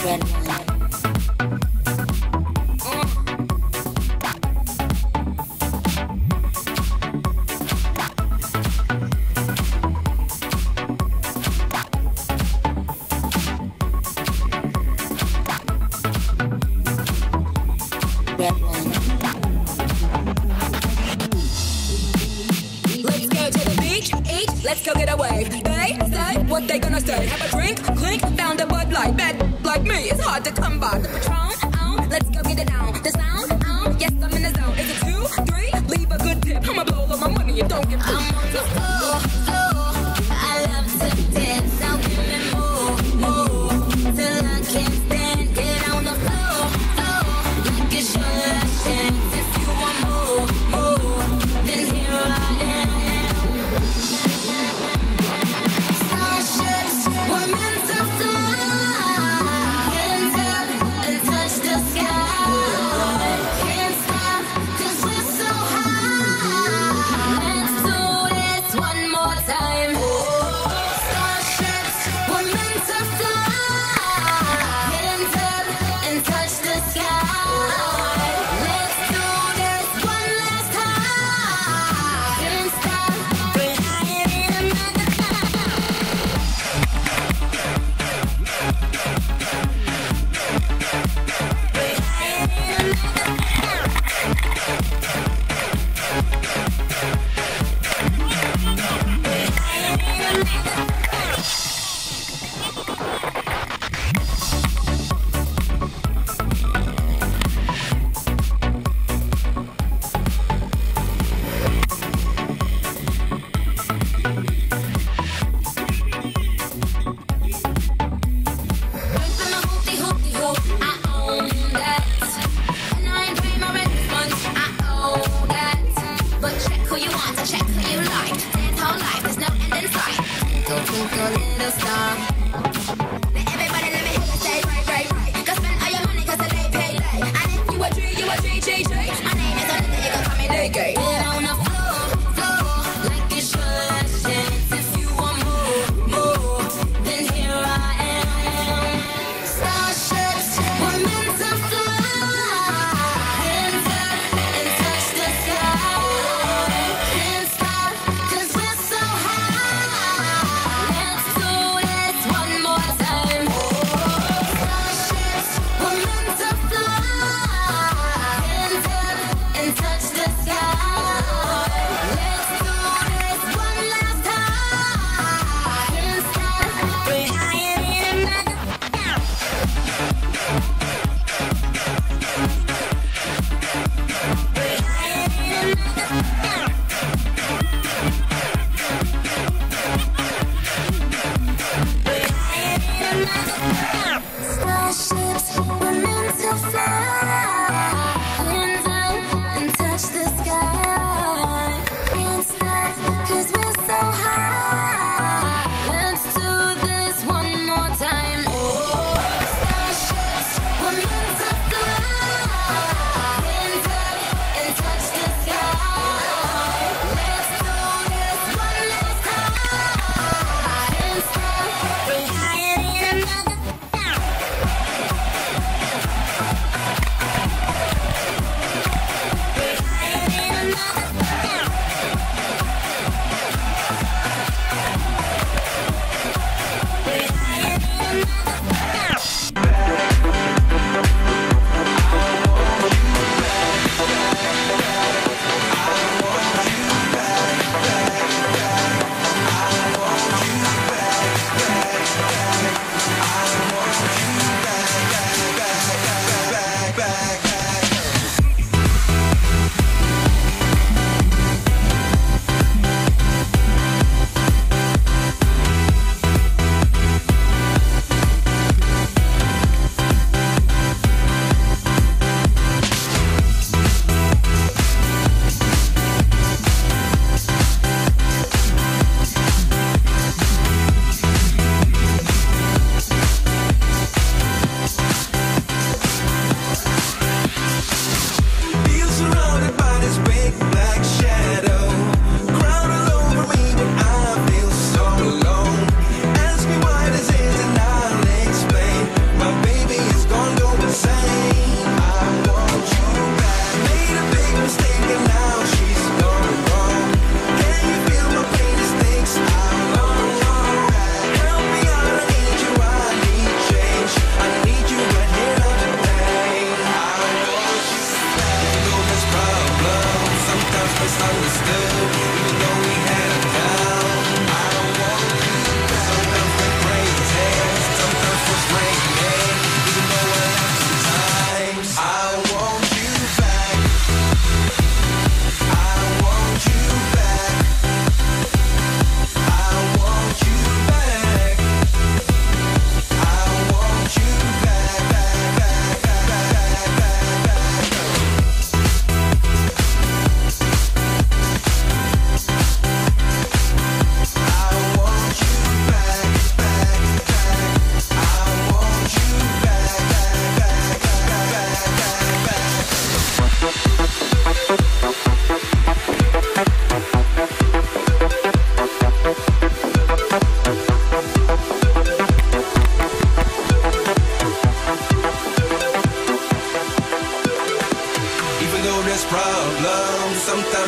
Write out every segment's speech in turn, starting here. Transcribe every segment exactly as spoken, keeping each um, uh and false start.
Let's go get a wave. They say what they gonna say. Have a drink, clink, found a Bud Light. Bad like me, it's hard to come by. The Patron, oh, let's go get it down. The sound, oh, yes, I'm in the zone. Is it two, three? Leave a good tip. I'ma blow all my money and don't get pissed. I'm on the floor, floor. I love to dance. Now give me more, more. Till I can't stand. Get on the floor, floor. Like it's your last chance. If you want more, more, then here I am. Starships were meant to fly, hands up and touch the sky. Can't stop 'cause we're so high. Let's do this one more time. Starships were meant to fly, hands up and touch the sky. Let's do this one last time. Can't stop, we're higher than another cloud. We're higher than another cloud. We're higher than another cloud. From the hoopty hoopty hoop, I own that. And I ain't paying my rent this month, I own that. But check who you want, check who you like. Dance whole life, there's no end in sight. Twinkle, twinkle, little star. Now everybody let me hear you say right, right, right. Go spend all your money 'cause the day pay late. And if you a G, you a G, G, G. My name is Anita, you can call me Day Gay. Get on the floor, floor, like it's your last chance. If you want more, more, then here I am. Starships were meant to fly, hands up and touch the sky. Can't stop 'cause we're so high. Let's do this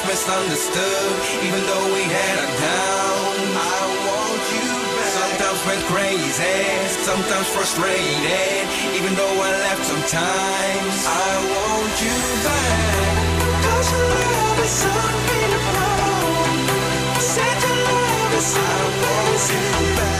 misunderstood, even though we had a down. I want you back. Sometimes went crazy, sometimes frustrated, even though I left sometimes. I want you back. Cause your love is unbeatable. Said your love is I want you back.